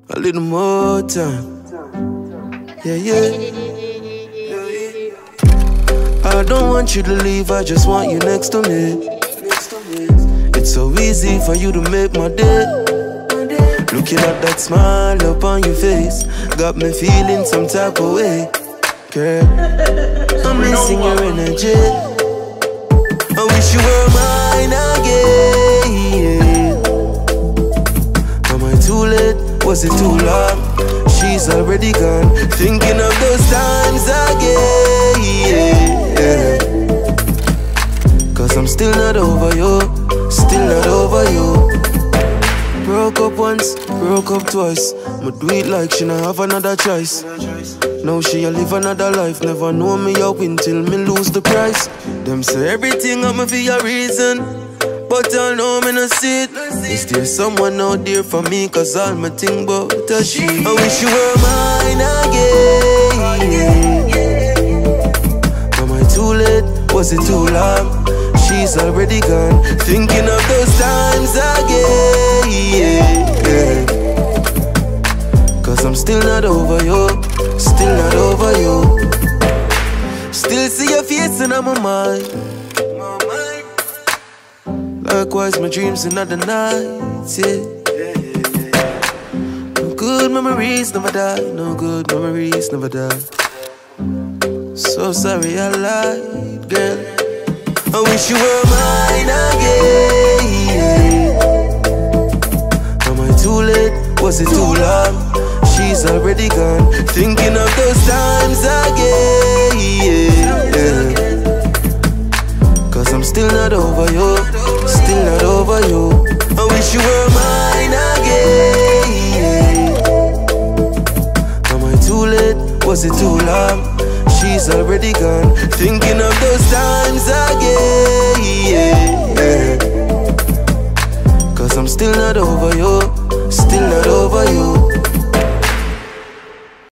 A little more time. Yeah. I don't want you to leave, I just want you next to me. It's so easy for you to make my day. Looking at that smile up on your face got me feeling some type of way. Girl, I'm missing your energy. I wish you were mine again. Am I too late? Was it too long? She's already gone. Thinking of those times again. Cause I'm still not over you. Still not over you. Broke up once, broke up twice. I'ma do it like she not have another choice. Now she a live another life. Never know me a win till me lose the price. Them say everything I'ma for a reason, but I know me not see it. Is there someone out there for me? Cause all my think about a she. I wish you were mine again. Am I too late? Was it too long? She's already gone. Thinking of those times again. Cause I'm still not over you. Still not over you. Still see your face in my mind. Likewise my dreams in the night, yeah. No good memories never die. No good memories never die. So sorry I lied, girl. I wish you were mine again. Am I too late? Was it too long? She's already gone. Thinking of those times again. Cause I'm still not over you. Still not over you. I wish you were mine again. Am I too late? Was it too long? She's already gone. Thinking of those times again. Cause I'm still not over you. Still not over you.